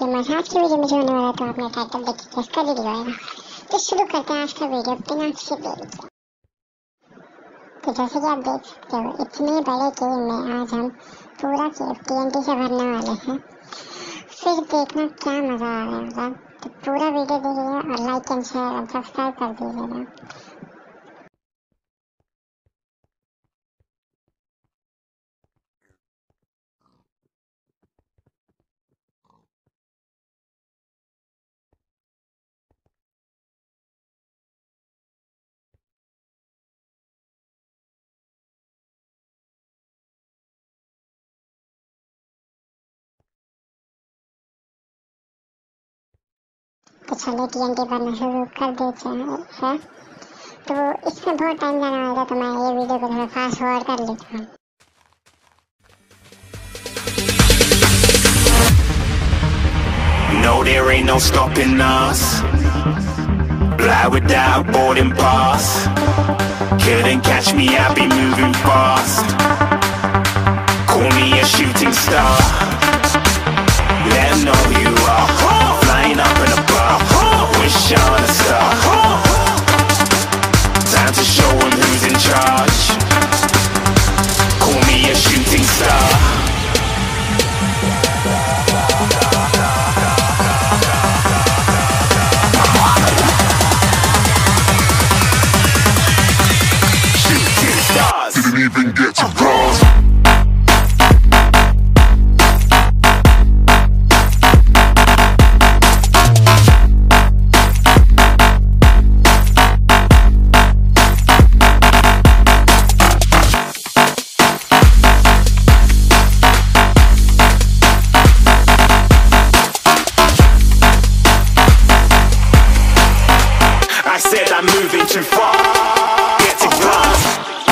Gamers, आज की video में जो होने वाला है तो आपने टाइटल देख के इसका वीडियो आएगा। तो शुरू करते हैं आज का वीडियो बिना किसी देरी के। तो जैसे कि आप देख सकते हो, इतने बड़े गेम में आज हम पूरा केव TNT से भरने वाले हैं। फिर देखना क्या मजा आ रहा है। तो पूरा वीडियो देखिएगा और लाइक एंड शेयर और सब्सक्राइब कर दीजिएगा। तो चलिए TNT भरना शुरू कर देते हैं। तो इसमें बहुत टाइम जाने वाला था, तो मैं ये वीडियो को थोड़ा फास्ट फॉरवर्ड कर लेता हूँ। No, there ain't no stopping us. Fly without boarding pass. Couldn't catch me, I be moving fast. Call me a shooting star. Let 'em know who you are. Flying up in a bar. Wish on a star. Time to show 'em who's in charge. Call me a shooting star. Didn't even get to cross. I said I'm moving too far. Get to cross.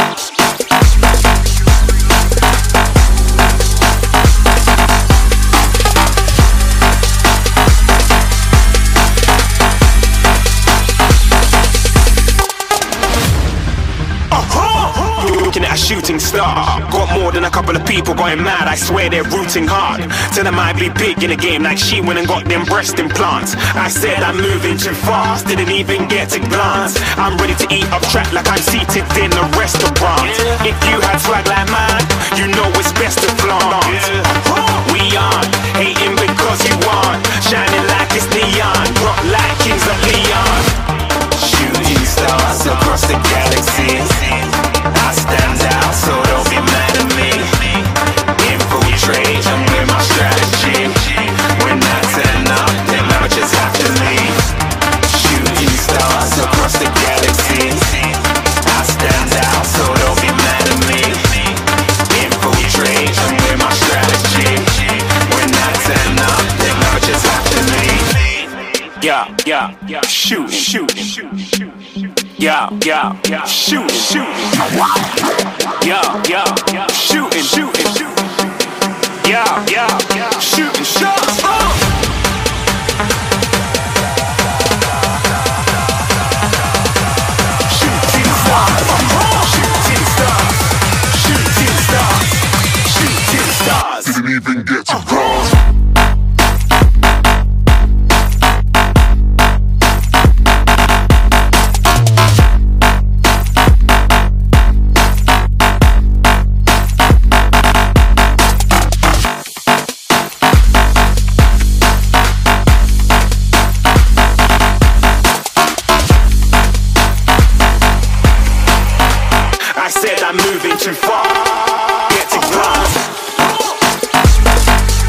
Looking at a shooting star. Got more than a couple of people going mad, I swear they're rooting hard. Tell them I'd be big in the game like she went and got them breast implants. I said I'm moving too fast, didn't even get to glance. I'm ready to eat up track like I'm seated in a restaurant. If you had swag like mine, you know it's best to flaunt. We aren't hating because you aren't shining like it's neon, rock like kings of Leon. Shooting stars across the galaxy. I stand out, so don't be mad at me. Infiltrate, I'm with my strategy. When I turn up, then I just have to leave. Shooting stars across the galaxy. I stand out, so don't be mad at me. Infiltrate, I'm with my strategy. When I turn up, then I just have to leave. Yeah, shooting. Yeah, shooting. Yeah, shooting. Yeah, shooting shots. Shooting stars. Didn't even get to cross. I said I'm moving too far. Get to glass.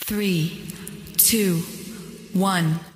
3, 2, 1.